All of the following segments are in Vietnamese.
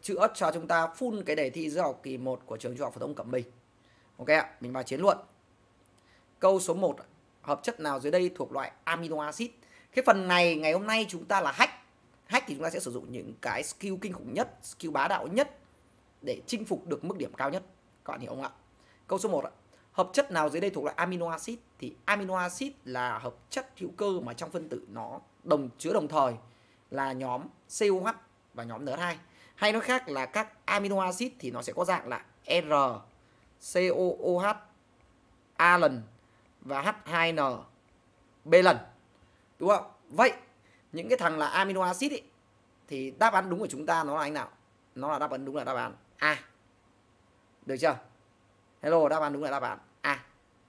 chữa cho chúng ta full cái đề thi giữa học kỳ 1 của trường Trung học phổ thông Cẩm Bình. Ok ạ, mình vào chiến luận. Câu số 1, hợp chất nào dưới đây thuộc loại amino acid? Cái phần này ngày hôm nay chúng ta là hack. Hack thì chúng ta sẽ sử dụng những cái skill kinh khủng nhất, skill bá đạo nhất để chinh phục được mức điểm cao nhất. Các bạn hiểu không ạ? Câu số 1 ạ. Hợp chất nào dưới đây thuộc loại amino acid? Thì amino acid là hợp chất hữu cơ mà trong phân tử nó chứa đồng thời là nhóm COH và nhóm NH2. Hay nói khác là các amino acid thì nó sẽ có dạng là R, COOH, A lần và H2N, B lần. Đúng không? Vậy những cái thằng là amino acid ấy, thì đáp án đúng của chúng ta nó là anh nào? Nó là đáp án đúng là đáp án A. Được chưa? Hello, đáp án đúng là đáp án A.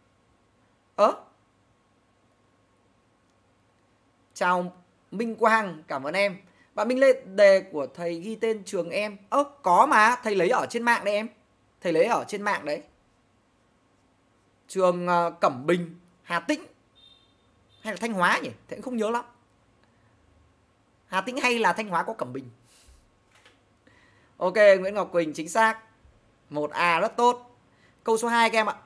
Chào Minh Quang, cảm ơn em. Bạn Minh Lê, đề của thầy ghi tên trường em. Có mà, thầy lấy ở trên mạng đấy em. Thầy lấy ở trên mạng đấy. Trường Cẩm Bình, Hà Tĩnh hay là Thanh Hóa nhỉ? Thầy cũng không nhớ lắm. Hà Tĩnh hay là Thanh Hóa có Cẩm Bình? Ok, Nguyễn Ngọc Quỳnh chính xác. 1A rất tốt. Câu số 2 các em ạ.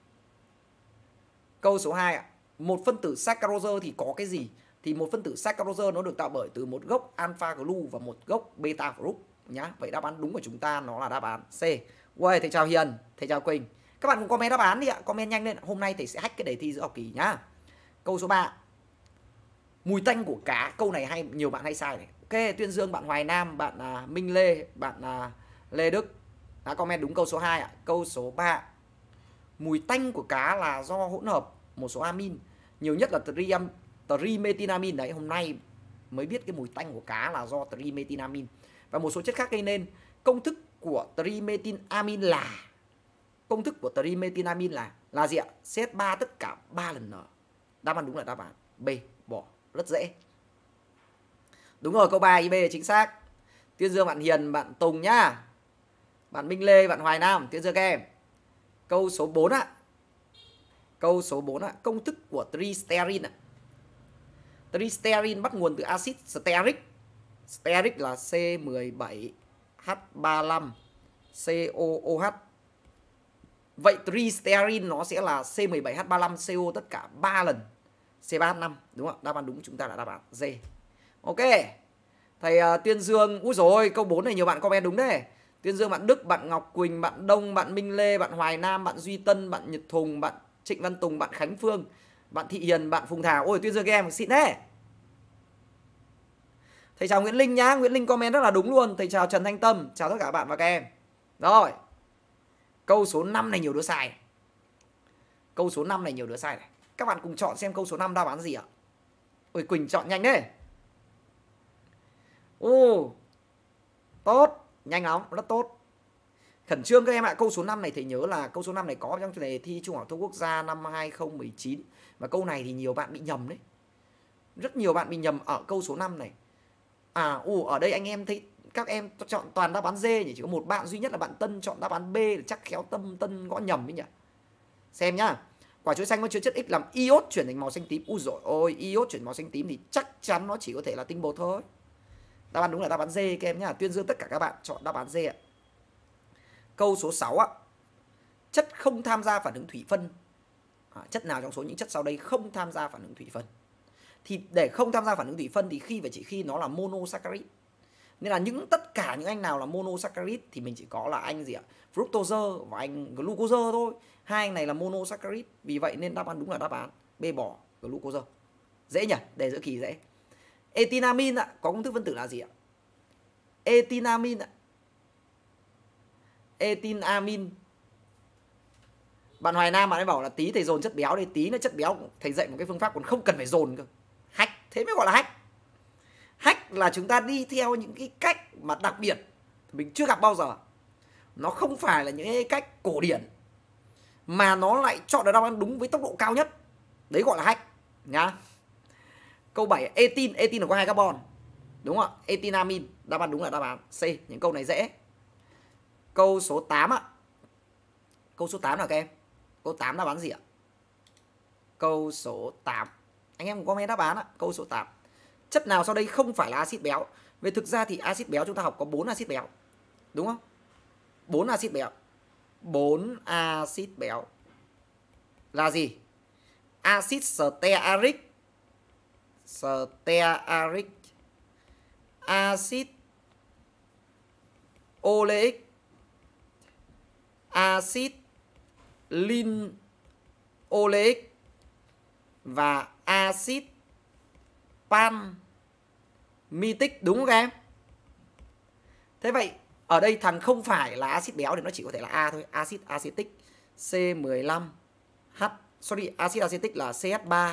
Câu số 2 ạ. Một phân tử saccharose thì có cái gì? Thì một phân tử saccharose nó được tạo bởi từ một gốc alpha group và một gốc beta group nhá. Vậy đáp án đúng của chúng ta nó là đáp án C. Uầy, thầy chào Hiền, thầy chào Quỳnh. Các bạn cùng comment đáp án đi ạ, comment nhanh lên. Hôm nay thầy sẽ hack cái đề thi giữa học kỳ nhá. Câu số 3. Mùi tanh của cá, câu này nhiều bạn hay sai này. Ok, Tuyên Dương, bạn Hoài Nam, bạn Minh Lê, bạn Lê Đức đã comment đúng câu số 2 ạ. Câu số 3. Mùi tanh của cá là do hỗn hợp một số amin, nhiều nhất là trimethylamine đấy. Hôm nay mới biết cái mùi tanh của cá là do trimethylamine và một số chất khác gây nên. Công thức của trimethylamine là gì ạ? CH3 tất cả 3 lần N. Đáp án đúng là đáp án B, bỏ, rất dễ. Đúng rồi, câu 3 IB chính xác. Tuyên Dương, bạn Hiền, bạn Tùng nhá. Bạn Minh Lê, bạn Hoài Nam, Tuyên Dương các em. Câu số 4 ạ. Câu số 4 ạ, công thức của tristearin ạ. Tristearin bắt nguồn từ axit stearic. Stearic là C17H35COOH. Vậy tristearin nó sẽ là C17H35CO tất cả 3 lần C3H5, đúng không? Đáp án đúng của chúng ta là đáp án D. Ok. Thầy Tuyên Dương, úi rồi, câu 4 này nhiều bạn comment đúng đấy. Tuyên Dương, bạn Đức, bạn Ngọc Quỳnh, bạn Đông, bạn Minh Lê, bạn Hoài Nam, bạn Duy Tân, bạn Nhật Thùng, bạn Trịnh Văn Tùng, bạn Khánh Phương, bạn Thị Hiền, bạn Phùng Thảo. Ôi, Tuyên Dương các em xịn thế. Thầy chào Nguyễn Linh nhá. Nguyễn Linh comment rất là đúng luôn. Thầy chào Trần Thanh Tâm, chào tất cả các bạn và các em. Rồi. Câu số 5 này nhiều đứa sai. Câu số 5 này nhiều đứa sai này. Các bạn cùng chọn xem câu số 5 đáp án gì ạ? Ôi, Quỳnh chọn nhanh đấy. Tốt, nhanh lắm, rất tốt. Khẩn trương các em ạ. Câu số 5 này thầy nhớ là câu số 5 này có trong đề thi Trung học phổ thông quốc gia năm 2019. Và câu này thì nhiều bạn bị nhầm đấy. Rất nhiều bạn bị nhầm ở câu số 5 này. Ở đây anh em thấy các em chọn toàn đáp án D nhỉ, chỉ có một bạn duy nhất là bạn Tân chọn đáp án B, chắc khéo Tân gõ nhầm ấy nhỉ. Xem nhá. Quả chuối xanh có chứa chất X làm iốt chuyển thành màu xanh tím. Úi dồi ôi, iốt chuyển màu xanh tím thì chắc chắn nó chỉ có thể là tinh bột thôi. Đáp án đúng là đáp án D các em nhá. Tuyên Dương tất cả các bạn chọn đáp án D ạ. Câu số 6 ạ. Chất không tham gia phản ứng thủy phân. Chất nào trong số những chất sau đây không tham gia phản ứng thủy phân? Thì để không tham gia phản ứng thủy phân thì khi và chỉ khi nó là monosaccharide. Nên là tất cả những anh nào là monosaccharide thì mình chỉ có là anh gì ạ? Fructose và anh glucose thôi. Hai anh này là monosaccharide. Vì vậy nên đáp án đúng là đáp án B, bỏ glucose. Dễ nhỉ? Đề giữa kỳ dễ. Etinamin ạ, có công thức phân tử là gì ạ? Etinamin ạ. Etinamin. Bạn Hoài Nam bạn ấy bảo là tí thầy dồn chất béo đây, tí nữa chất béo thầy dạy một cái phương pháp còn không cần phải dồn cơ. Hack, thế mới gọi là hack. Hack là chúng ta đi theo những cái cách mà đặc biệt mình chưa gặp bao giờ. Nó không phải là những cái cách cổ điển mà nó lại chọn được đáp án đúng với tốc độ cao nhất. Đấy gọi là hack nhá. Câu 7, etin là có 2 carbon. Đúng không ạ? Etinamin, đáp án đúng là đáp án C. Những câu này dễ. Câu số 8 ạ. Câu số 8 là các em. Câu 8 đáp án gì ạ? Câu số 8. Anh em comment đáp án ạ. Câu số 8. Chất nào sau đây không phải là axit béo? Về thực ra thì axit béo chúng ta học có 4 axit béo. đúng không? 4 axit béo. 4 axit béo là gì? Axit stearic, axit oleic, axit linoleic và axit palmitic, đúng không các em? Thế vậy ở đây thằng không phải là axit béo thì nó chỉ có thể là A thôi, axit acetic C15H, sorry, axit acetic là CH3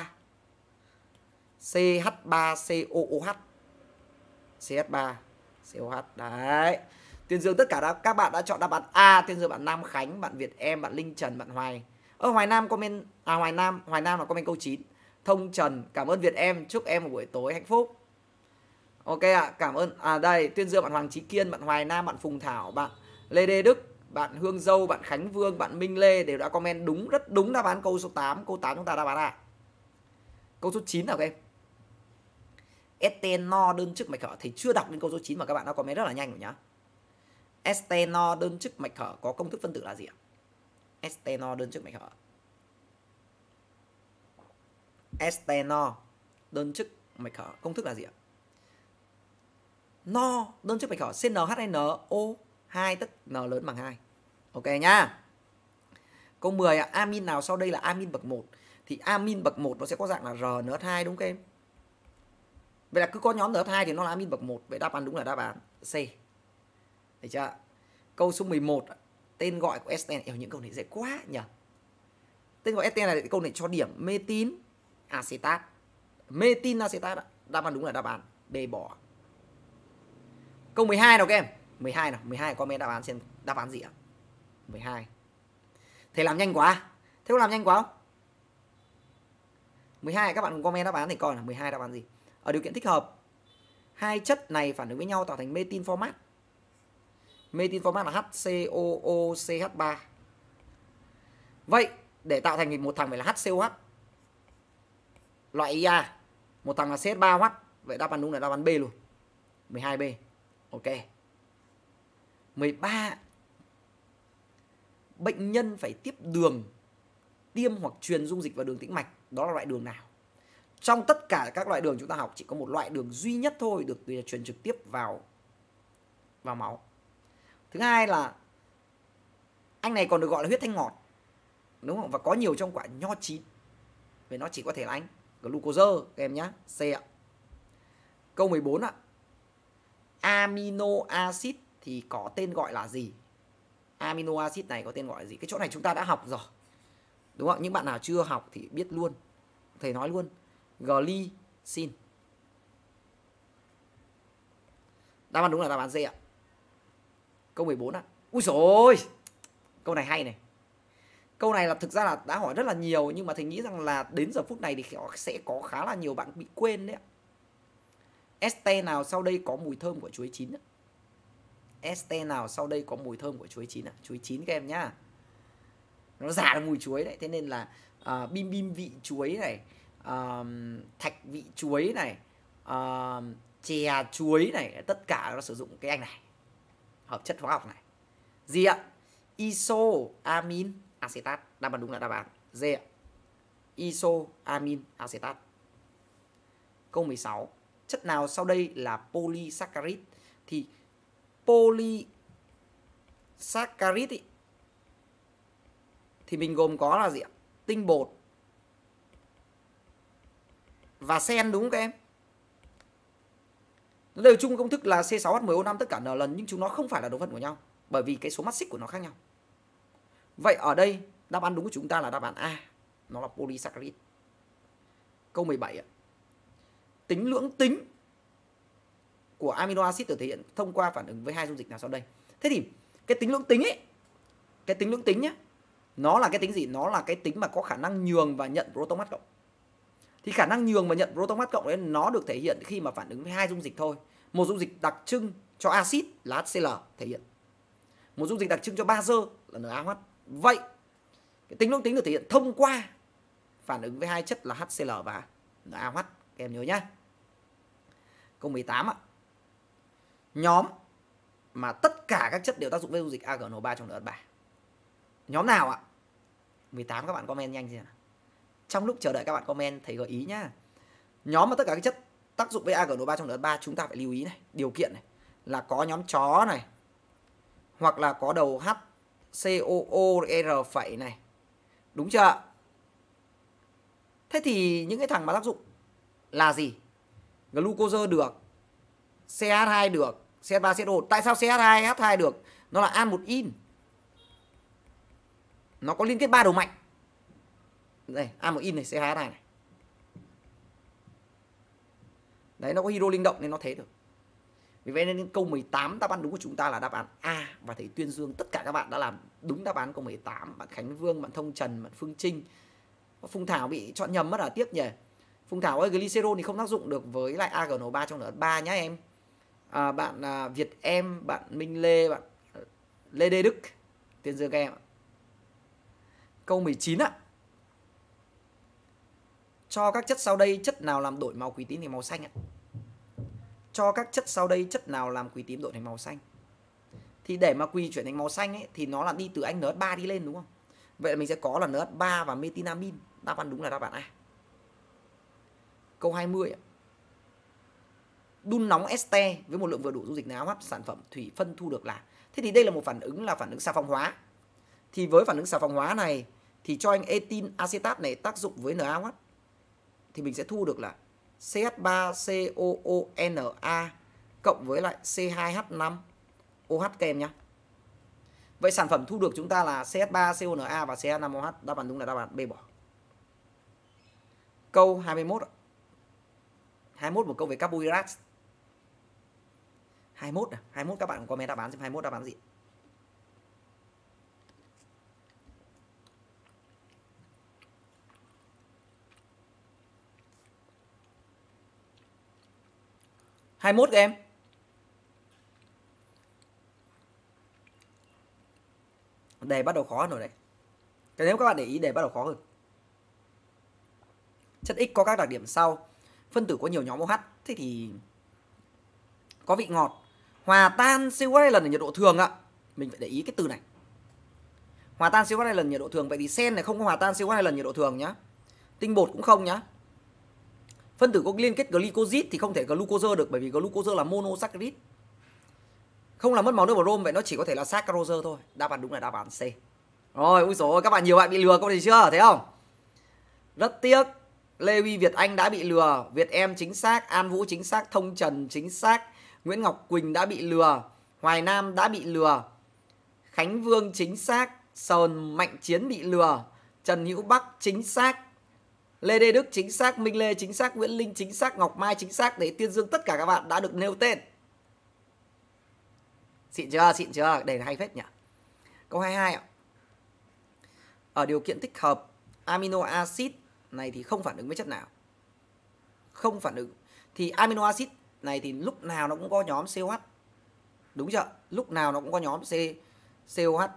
CH3COOH, CH3 COH. Đấy. Tuyên Dương tất cả các bạn đã chọn đáp án A. Tuyên Dương, bạn Nam Khánh, bạn Việt Em, bạn Linh Trần, bạn Hoài. Hoài Nam comment, Hoài Nam là comment câu 9. Thông Trần, cảm ơn Việt Em, chúc em một buổi tối hạnh phúc. Ok ạ, cảm ơn. Đây, Tuyên Dương, bạn Hoàng Trí Kiên, bạn Hoài Nam, bạn Phùng Thảo, bạn Lê Đê Đức, bạn Hương Dâu, bạn Khánh Vương, bạn Minh Lê đều đã comment đúng, rất đúng đáp án câu số 8. Câu 8 chúng ta đáp án A. Câu số 9 nào các em? Estenol đơn chức mạch hở. Thì chưa đọc đến câu số 9 mà các bạn đã comment rất là nhanh rồi nhá. Estenol đơn chức mạch hở có công thức phân tử là gì ạ? Estenol đơn chức mạch hở. Estenol đơn chức mạch hở công thức là gì ạ? No đơn chức mạch hở CnHNO2 tức N lớn bằng 2. Ok nhá. Câu 10 ạ, amin nào sau đây là amin bậc 1? Thì amin bậc 1 nó sẽ có dạng là RNH2 đúng không các em? Vậy là cứ có nhóm NH2 thì nó là amin bậc 1. Vậy đáp án đúng là đáp án C. Được chưa? Câu số 11, tên gọi của Esten. Những câu này dễ quá nhỉ. Tên gọi Esten này, câu này cho điểm metin acetat. Metin acetat, đáp án đúng là đáp án B bỏ. Câu 12 nào các em? 12 nào, 12 comment đáp án xem đáp án gì ạ? 12. Thế làm nhanh quá. Thế có làm nhanh quá không? 12 các bạn comment đáp án thì coi là 12 đáp án gì? Ở điều kiện thích hợp, hai chất này phản ứng với nhau tạo thành metin format. Metin format là HCOOCH3. Vậy để tạo thành một thằng phải là HCOH loại IA, một thằng là CH3OH. Vậy đáp án đúng là đáp án B luôn. 12B. Ok. 13. Bệnh nhân phải tiếp đường tiêm hoặc truyền dung dịch vào đường tĩnh mạch, đó là loại đường nào? Trong tất cả các loại đường chúng ta học chỉ có một loại đường duy nhất thôi được truyền trực tiếp vào máu. Thứ hai là anh này còn được gọi là huyết thanh ngọt, đúng không? Và có nhiều trong quả nho chín. Vì nó chỉ có thể là anh glucose các em nhé. C ạ. Câu 14 ạ. Amino acid thì có tên gọi là gì? Amino acid này có tên gọi là gì? Cái chỗ này chúng ta đã học rồi, đúng không? Những bạn nào chưa học thì biết luôn. Thầy nói luôn. Glycine. Đáp án đúng là đáp án D ạ. Câu 14 ạ. Úi dồi ôi, câu này hay này. Câu này là thực ra là đã hỏi rất là nhiều, nhưng mà thầy nghĩ rằng là đến giờ phút này thì sẽ có khá là nhiều bạn bị quên đấy ạ. Este nào sau đây có mùi thơm của chuối chín? Este nào sau đây có mùi thơm của chuối chín ạ? Chuối chín các em nhá. Nó giả là mùi chuối đấy. Thế nên là bim bim vị chuối này, thạch vị chuối này, chè chuối này, tất cả nó sử dụng cái anh này, hợp chất hóa học này. Gì ạ? Isoamin acetat. Đáp án đúng là đáp án D ạ. Isoamin acetat. Câu 16. Chất nào sau đây là polysaccharide? Thì polysaccharide thì mình gồm có là gì ạ? Tinh bột và sen, đúng không các em? Nó đều chung công thức là C6H10O5 tất cả n lần, nhưng chúng nó không phải là đồng phân của nhau bởi vì cái số mắt xích của nó khác nhau. Vậy ở đây đáp án đúng của chúng ta là đáp án A, nó là polysaccharide. Câu 17 ạ. Tính lưỡng tính của amino acid được thể hiện thông qua phản ứng với hai dung dịch nào sau đây? Thế thì cái tính lưỡng tính ấy, cái tính lưỡng tính nhé, nó là cái tính gì? Nó là cái tính mà có khả năng nhường và nhận proton mass cộng. Thì khả năng nhường và nhận proton mass cộng đấy nó được thể hiện khi mà phản ứng với hai dung dịch thôi. Một dung dịch đặc trưng cho axit là HCl thể hiện, một dung dịch đặc trưng cho bazơ là NaOH. Vậy cái tính lưỡng tính được thể hiện thông qua phản ứng với hai chất là HCl và NaOH. Các em nhớ nhé. Câu 18 ạ. Nhóm mà tất cả các chất đều tác dụng với dung dịch AgNO3 trong NH3. Nhóm nào ạ? 18 các bạn comment nhanh xem. Trong lúc chờ đợi các bạn comment thầy gợi ý nhá. Nhóm mà tất cả các chất tác dụng với AgNO3 trong NH3 chúng ta phải lưu ý này, điều kiện này là có nhóm chó này, hoặc là có đầu HCOOR phẩy này. Đúng chưa? Thế thì những cái thằng mà tác dụng là gì? Glucose được, CH2 được, CH3CH. Tại sao CH2H2 được? Nó là an-một-in. Nó có liên kết 3 đầu mạnh. Đây, an-một-in này, CH2 này. Đấy, nó có hydro linh động nên nó thế được. Vì vậy nên câu 18 đáp án đúng của chúng ta là đáp án A. Và thầy tuyên dương tất cả các bạn đã làm đúng đáp án câu 18. Bạn Khánh Vương, bạn Thông Trần, bạn Phương Trinh. Phùng Thảo bị chọn nhầm mất à, tiếc nhỉ. Phùng Thảo ơi, glycerol thì không tác dụng được với lại AgNO3 trong NH3 nhá em. Bạn Việt Em, bạn Minh Lê, bạn Lê Đê Đức, tuyên dương các em ạ. Câu 19 ạ. Cho các chất sau đây chất nào làm đổi màu quỳ tím thành màu xanh ạ? Cho các chất sau đây chất nào làm quỳ tím đổi thành màu xanh? Thì để mà quỳ chuyển thành màu xanh ấy thì nó là đi từ anh NH3 đi lên đúng không? Vậy là mình sẽ có là NH3 và metinamin. Đáp án đúng là đáp án A. Câu 20 ạ. Đun nóng este với một lượng vừa đủ dung dịch NaOH, sản phẩm thủy phân thu được là. Thế thì đây là một phản ứng xà phòng hóa. Thì với phản ứng xà phòng hóa này thì cho anh etin acetat này tác dụng với NaOH thì mình sẽ thu được là CH3COONa cộng với lại C2H5OH các em nhé. Vậy sản phẩm thu được chúng ta là CH3CONa và CH5OH. Đáp án đúng là đáp án B bỏ. Câu 21. 21 một câu về carbohydrate. 21 các bạn comment đáp án xem 21 đáp án gì. Hai 21 các em. Đề bắt đầu khó hơn rồi đấy. Nếu các bạn để ý đề bắt đầu khó hơn. Chất X có các đặc điểm sau. Phân tử có nhiều nhóm OH. Thế thì có vị ngọt. Hòa tan COH hai lần ở nhiệt độ thường ạ. Mình phải để ý cái từ này. Hòa tan COH hai lần nhiệt độ thường. Vậy thì sen này không có hòa tan COH hai lần nhiệt độ thường nhá. Tinh bột cũng không nhá. Phân tử có liên kết glycosid thì không thể glucose được, bởi vì glucose là monosaccharide. Không làm mất màu nước brom, vậy nó chỉ có thể là saccharose thôi. Đáp án đúng là đáp án C. Rồi, ui dồi ôi, các bạn nhiều bạn bị lừa câu này chưa? Thấy không? Rất tiếc. Lê Huy Việt Anh đã bị lừa. Việt Em chính xác. An Vũ chính xác. Thông Trần chính xác. Nguyễn Ngọc Quỳnh đã bị lừa. Hoài Nam đã bị lừa. Khánh Vương chính xác. Sờn Mạnh Chiến bị lừa. Trần Hữu Bắc chính xác. Lê Đê Đức chính xác. Minh Lê chính xác. Nguyễn Linh chính xác. Ngọc Mai chính xác. Để tuyên dương tất cả các bạn đã được nêu tên. Xịn chưa? Xịn chưa? Đề hay phết nhỉ. Câu 22 ạ. Ở điều kiện thích hợp, amino acid này thì không phản ứng với chất nào? Không phản ứng. Thì amino acid này thì lúc nào nó cũng có nhóm COH. Đúng chưa? Lúc nào nó cũng có nhóm COH.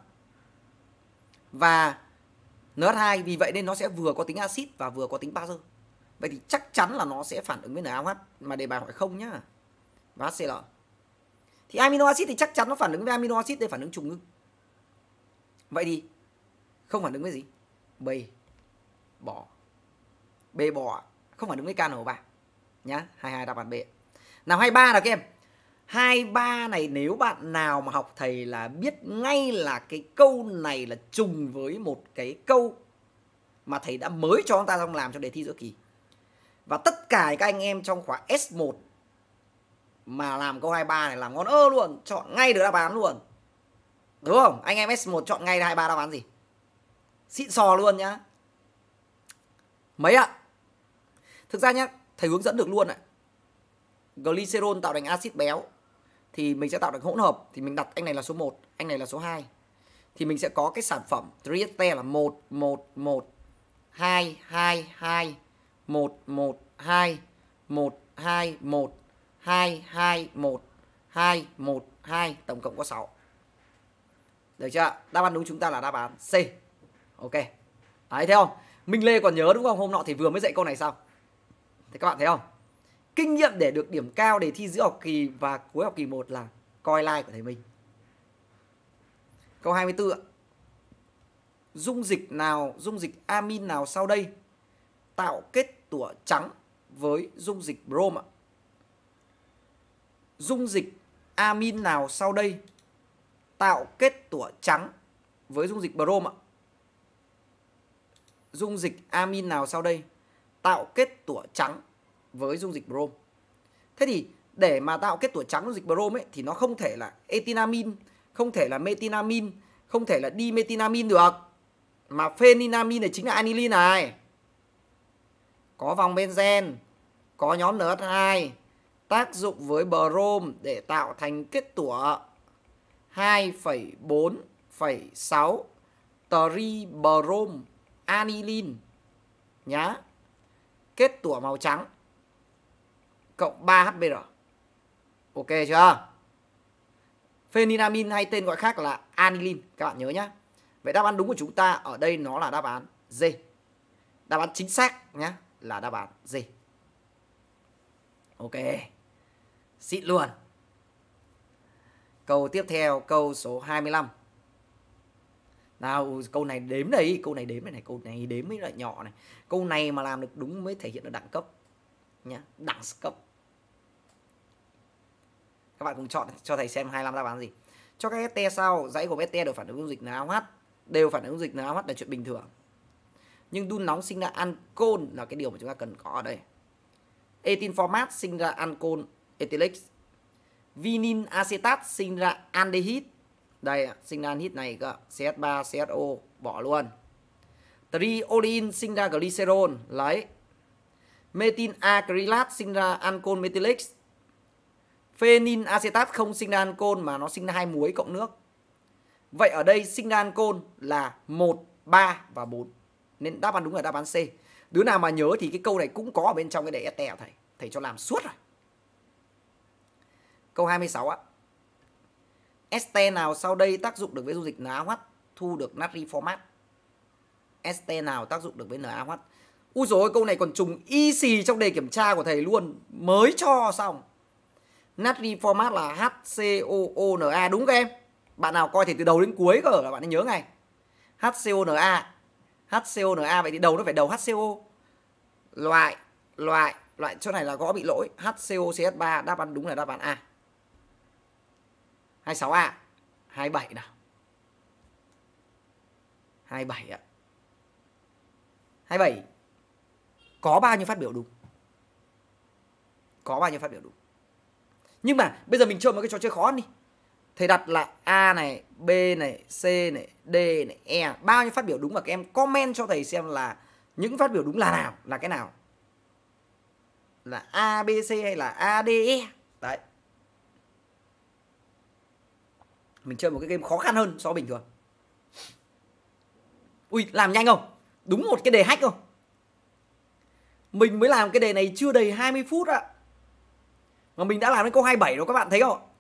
Và NH2, vì vậy nên nó sẽ vừa có tính axit và vừa có tính bazơ. Vậy thì chắc chắn là nó sẽ phản ứng với NaOH, mà đề bài hỏi không nhá. Và HCl. Thì amino acid thì chắc chắn nó phản ứng với amino acid để phản ứng trùng ngưng. Vậy thì không phản ứng với gì? B bỏ. B bỏ, không phản ứng với KNO3 nhá. 22 đáp án B. Nào 23 là các em. 23 này nếu bạn nào mà học thầy là biết ngay là cái câu này là trùng với một cái câu mà thầy đã mới cho chúng ta trong làm cho đề thi giữa kỳ. Và tất cả các anh em trong khóa S1 mà làm câu 23 này làm ngon luôn, chọn ngay được đáp án luôn. Đúng không? Anh em S1 chọn ngay 23 đáp án gì? Xịn sò luôn nhá. Mấy ạ? Thực ra nhá, thầy hướng dẫn được luôn ạ. Glycerol tạo thành axit béo thì mình sẽ tạo thành hỗn hợp, thì mình đặt anh này là số 1, anh này là số 2. Thì mình sẽ có cái sản phẩm triester là 1 1 1 2 2 2 1 1 2 1 2 1 2 2 1 2 1 2, tổng cộng có 6. Được chưa? Đáp án đúng chúng ta là đáp án C. Ok. Đấy, thấy không? Minh Lê còn nhớ đúng không? Hôm nọ thì vừa mới dạy câu này xong. Thế các bạn thấy không? Kinh nghiệm để được điểm cao đề thi giữa học kỳ và cuối học kỳ 1 là coi like của thầy Minh. Câu 24 ạ. Dung dịch amin nào sau đây tạo kết tủa trắng với dung dịch brom ạ? Dung dịch amin nào sau đây tạo kết tủa trắng với dung dịch brom ạ? Dung dịch amin nào sau đây tạo kết tủa trắng với dung dịch brom? Thế thì để mà tạo kết tủa trắng dung dịch brom ấy thì nó không thể là etinamin, không thể là metinamin, không thể là dimetinamin được, mà pheninamin này chính là aniline này. Có vòng benzen, có nhóm NH2 tác dụng với brom để tạo thành kết tủa 2,4,6 tribrom aniline nhá. Kết tủa màu trắng cộng 3 HBr. Ok chưa? Pheninamin hay tên gọi khác là aniline, các bạn nhớ nhá. Vậy đáp án đúng của chúng ta ở đây nó là đáp án D. Đáp án chính xác nhá là đáp án D. Ok. Xịn luôn. Câu tiếp theo, câu số 25. Nào, câu này đếm đây, câu này đếm này, câu này đếm mới lại nhỏ này. Câu này mà làm được đúng mới thể hiện được đẳng cấp nhá, đẳng cấp. Các bạn cùng chọn cho thầy xem 25 đáp án gì. Cho các este sau, dãy gồm este đều phản ứng dung dịch NaOH, đều phản ứng dung dịch NaOH là chuyện bình thường. Nhưng đun nóng sinh ra ancol là cái điều mà chúng ta cần có ở đây. Etin format sinh ra ancol ethylic. Vinin acetat sinh ra aldehyde. Đây, sinh ra aldehyde này cơ, CH3 CHO bỏ luôn. Triolin sinh ra glycerol, lấy. Metin acrylat sinh ra ancol methylic. Phenin acetat không sinh ra ancol mà nó sinh ra hai muối cộng nước. Vậy ở đây sinh ra ancol là 1, 3 và 4. Nên đáp án đúng là đáp án C. Đứa nào mà nhớ thì cái câu này cũng có ở bên trong cái đề este của thầy. Thầy cho làm suốt rồi. Câu 26 ạ. Este nào sau đây tác dụng được với dung dịch NaOH thu được natri format? Este nào tác dụng được với NaOH? Ui dồi ôi, câu này còn trùng y xì trong đề kiểm tra của thầy luôn. Mới cho xong. Natri format là HCOONa, đúng các em? Bạn nào coi thì từ đầu đến cuối cơ là bạn ấy nhớ ngay. HCONa. HCONa, vậy thì đầu nó phải đầu HCO. Loại chỗ này là có bị lỗi. HCOCH3, đáp án đúng là đáp án A. 26A. 27 nào. 27 ạ. 27. Có bao nhiêu phát biểu đúng? Có bao nhiêu phát biểu đúng? Nhưng mà bây giờ mình chơi một cái trò chơi khó hơn đi. Thầy đặt là A này, B này, C này, D này, E. Bao nhiêu phát biểu đúng và các em comment cho thầy xem là những phát biểu đúng là nào, là cái nào. Là A, B, C hay là A, D, E. Đấy. Mình chơi một cái game khó khăn hơn so với bình thường. Ui, làm nhanh không? Đúng một cái đề hack không? Mình mới làm cái đề này chưa đầy 20 phút ạ. Mà mình đã làm đến câu 27 rồi, các bạn thấy không?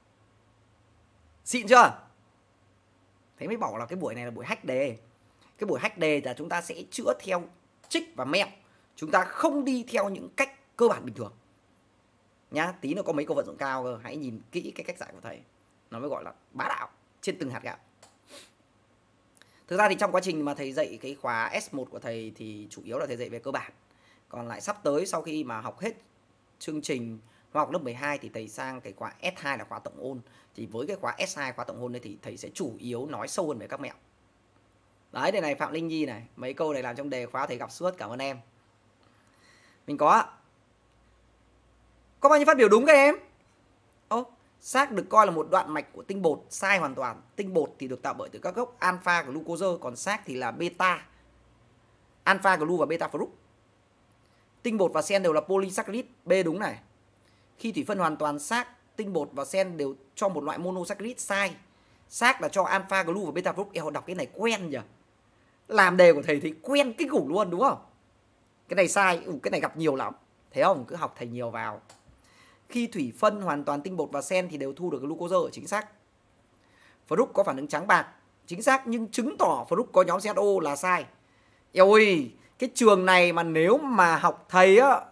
Xịn chưa? Thế mới bảo là cái buổi này là buổi hack đề. Cái buổi hack đề là chúng ta sẽ chữa theo trích và mẹo. Chúng ta không đi theo những cách cơ bản bình thường nhá. Tí nữa có mấy câu vận dụng cao cơ, hãy nhìn kỹ cái cách giải của thầy. Nó mới gọi là bá đạo trên từng hạt gạo. Thực ra thì trong quá trình mà thầy dạy cái khóa S1 của thầy thì chủ yếu là thầy dạy về cơ bản. Còn lại sắp tới sau khi mà học hết chương trình hóa học lớp 12 thì thầy sang cái khóa S2 là khóa tổng ôn. Thì với cái khóa S2 khóa tổng ôn này thì thầy sẽ chủ yếu nói sâu hơn về các mẹo. Đấy, đây này Phạm Linh Nhi này, mấy câu này làm trong đề khóa thầy gặp suốt, cảm ơn em. Mình có bao nhiêu phát biểu đúng các em? Xác được coi là một đoạn mạch của tinh bột, sai hoàn toàn. Tinh bột thì được tạo bởi từ các gốc alpha glucose, còn xác thì là beta, alpha glu và beta fruct. Tinh bột và sen đều là polysaccharide, B đúng này. Khi thủy phân hoàn toàn, xác, tinh bột và sen đều cho một loại monosaccharide, sai. Xác là cho alpha glu và beta fruct. Eo, đọc cái này quen nhỉ? Làm đề của thầy thì quen kinh khủng luôn đúng không? Cái này sai, cái này gặp nhiều lắm. Thấy không? Cứ học thầy nhiều vào. Khi thủy phân hoàn toàn, tinh bột và sen thì đều thu được glucose, ở chính xác. Fruct có phản ứng trắng bạc, chính xác, nhưng chứng tỏ fruct có nhóm CHO là sai. Eo ơi, cái trường này mà nếu mà học thầy á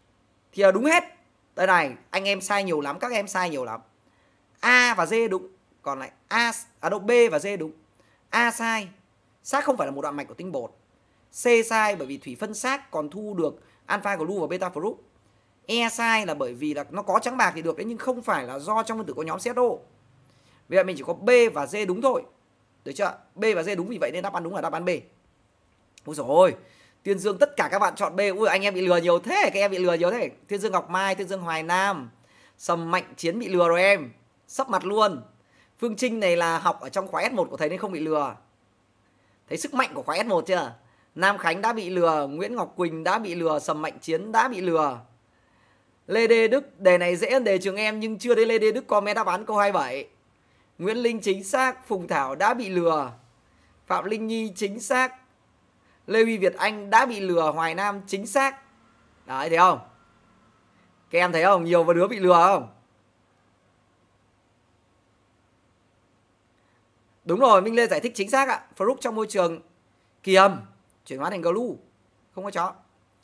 thì là đúng hết. Đây này, anh em sai nhiều lắm, các em sai nhiều lắm. A và D đúng, Còn lại đâu B và D đúng. A sai. Xác không phải là một đoạn mạch của tinh bột. C sai bởi vì thủy phân xác còn thu được alpha glu và beta fruct. E sai là bởi vì là nó có trắng bạc thì được đấy, nhưng không phải là do trong phân tử có nhóm CSO. Vì vậy mình chỉ có B và D đúng thôi. Được chưa? B và D đúng, vì vậy nên đáp án đúng là đáp án B. Ôi dồi ôi, Tuyên Dương tất cả các bạn chọn B. Ui, anh em bị lừa nhiều thế, các em bị lừa nhiều thế. Tuyên Dương Ngọc Mai, Tuyên Dương Hoài Nam, Sầm Mạnh Chiến bị lừa rồi em. Sắp mặt luôn. Phương Trinh này là học ở trong khóa S1 của thầy nên không bị lừa. Thấy sức mạnh của khóa S1 chưa? Nam Khánh đã bị lừa, Nguyễn Ngọc Quỳnh đã bị lừa, Sầm Mạnh Chiến đã bị lừa. Lê Đê Đức, đề này dễ hơn đề trường em nhưng chưa thấy Lê Đê Đức comment đáp án câu 27. Nguyễn Linh chính xác, Phùng Thảo đã bị lừa. Phạm Linh Nhi chính xác. Lê Huy Việt Anh đã bị lừa, Hoài Nam chính xác. Đấy, thấy không? Các em thấy không? Nhiều đứa bị lừa không? Đúng rồi, Minh Lê giải thích chính xác ạ. Fruct trong môi trường kiềm chuyển hóa thành glu, không có chó.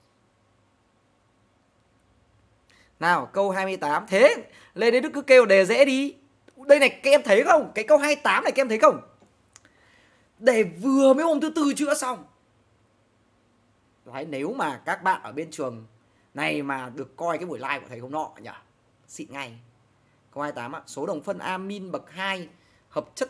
Nào, câu 28. Thế Lê Đế Đức cứ kêu đề dễ đi. Đây này, các em thấy không? Cái câu 28 này các em thấy không? Đề vừa mới hôm thứ tư chữa xong. Đấy, nếu mà các bạn ở bên trường này mà được coi cái buổi live của thầy hôm nọ nhỉ, xịn ngay. Câu 28 ạ, số đồng phân amin bậc 2 hợp chất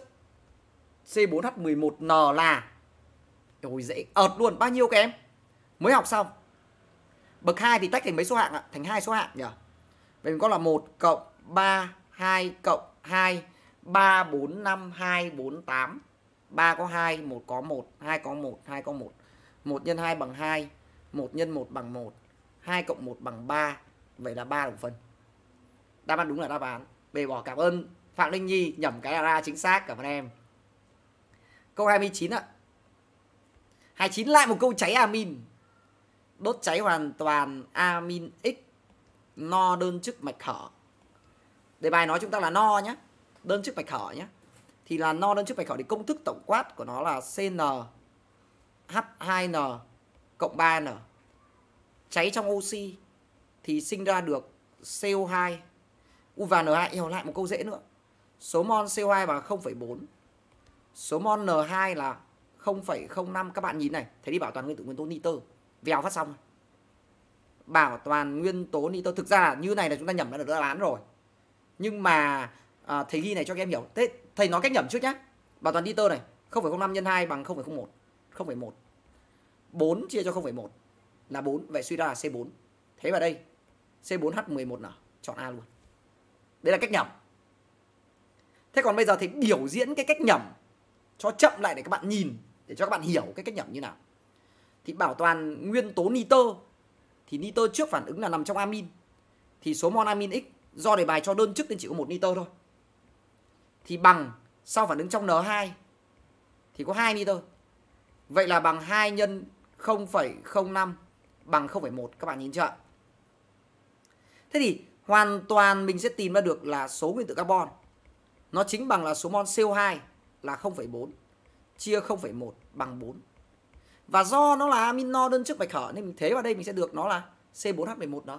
C4H11N là, ôi dễ ợt luôn, bao nhiêu các em? Mới học xong. Bậc 2 thì tách thành mấy số hạng ạ? Thành 2 số hạng nhỉ? Vậy mình có là 1 cộng 3, 2 cộng 2, 3, 4, 5, 2, 4, 8. 3 có 2, 1 có 1, 2 có 1, 2 có 1. 1 nhân 2 bằng 2, 1 nhân 1 bằng 1, 2 cộng 1 bằng 3. Vậy là 3 đồng phân. Đáp án đúng là đáp án B bỏ. Cảm ơn Phạm Linh Nhi, nhẩm cái là ra chính xác, cảm ơn em. Câu 29 ạ. 29 lại một câu cháy amin. Đốt cháy hoàn toàn amin X no đơn chức mạch hở. Đề bài nói chúng ta là no nhé, đơn chức mạch hở nhé. Thì là no đơn chức mạch hở thì công thức tổng quát của nó là CnH2n cộng 3n. Cháy trong oxy thì sinh ra được CO2 và N2. Hiểu lại một câu dễ nữa. Số mol CO2 bằng 0,4. Số mol N2 là 0,05. Các bạn nhìn này, thấy đi bảo toàn nguyên tố nitơ. Vèo phát xong. Bảo toàn nguyên tố nitơ. Thực ra là như này là chúng ta nhẩm đã được đáp án rồi. Nhưng mà thầy ghi này cho các em hiểu. Thế thầy nói cách nhẩm trước nhé. Bảo toàn nitơ này, 0,05 nhân 2 bằng 0,01. 0,1. 4 chia cho 0,1 là 4. Vậy suy ra là C4. Thế vào đây C4H11N, chọn A luôn. Đấy là cách nhẩm. Thế còn bây giờ thì biểu diễn cái cách nhẩm cho chậm lại để các bạn nhìn, để cho các bạn hiểu cái cách nhẩm như nào. Thì bảo toàn nguyên tố nitơ thì nitơ trước phản ứng là nằm trong amin. Thì số mol amin X do đề bài cho đơn chức nên chỉ có 1 nitơ thôi. Thì bằng sau phản ứng trong N2 thì có 2 nitơ. Vậy là bằng 2 nhân 0,05 bằng 0,1. Các bạn nhìn chưa? Thế thì hoàn toàn mình sẽ tìm ra được là số nguyên tử carbon nó chính bằng là số mol CO2 là 0,4 chia 0,1 bằng 4. Và do nó là amin no đơn chức bạch hở nên mình thế vào đây mình sẽ được nó là C4H11N.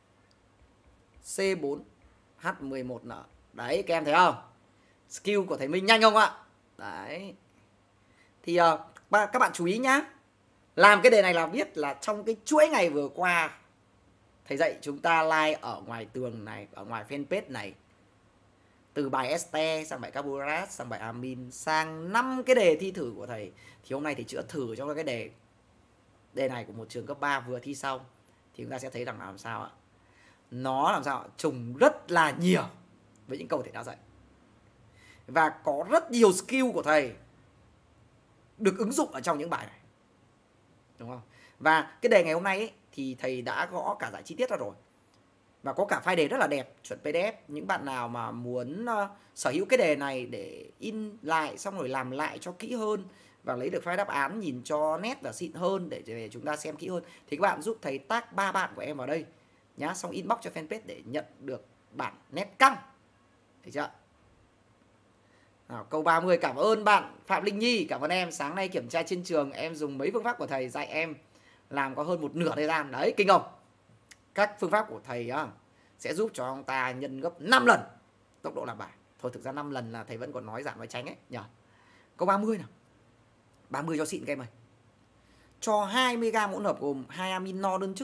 C4H11N. Đấy, các em thấy không? Skill của thầy Minh nhanh không ạ? Đấy. Thì các bạn chú ý nhá. Làm cái đề này là biết là trong cái chuỗi ngày vừa qua thầy dạy chúng ta like ở ngoài tường này, ở ngoài fanpage này, từ bài este sang bài carbohydrate sang bài amin sang 5 cái đề thi thử của thầy. Thì hôm nay thì chữa thử cho cái đề này của một trường cấp 3 vừa thi xong. Thì chúng ta sẽ thấy rằng là làm sao ạ? Nó làm sao trùng rất là nhiều với những câu thầy đã dạy. Và có rất nhiều skill của thầy được ứng dụng ở trong những bài này. Đúng không? Và cái đề ngày hôm nay ấy, thì thầy đã gõ cả giải chi tiết ra rồi. Và có cả file đề rất là đẹp, chuẩn PDF. Những bạn nào mà muốn sở hữu cái đề này để in lại xong rồi làm lại cho kỹ hơn và lấy được file đáp án nhìn cho nét và xịn hơn để chúng ta xem kỹ hơn, thì các bạn giúp thầy tag 3 bạn của em vào đây nhá, xong inbox cho fanpage để nhận được bản nét căng. Thấy chưa? Nào, câu 30. Cảm ơn bạn Phạm Linh Nhi. Cảm ơn em. Sáng nay kiểm tra trên trường em dùng mấy phương pháp của thầy dạy em làm có hơn một nửa thời gian. Đấy, kinh không? Các phương pháp của thầy sẽ giúp cho ông ta nhân gấp 5 lần tốc độ làm bài. Thôi thực ra 5 lần là thầy vẫn còn nói giảm nói tránh ấy nhỉ. Câu 30 nào. 30 cho xịn các em ơi. Cho 20 gam hỗn hợp gồm 2 amin no đơn chức,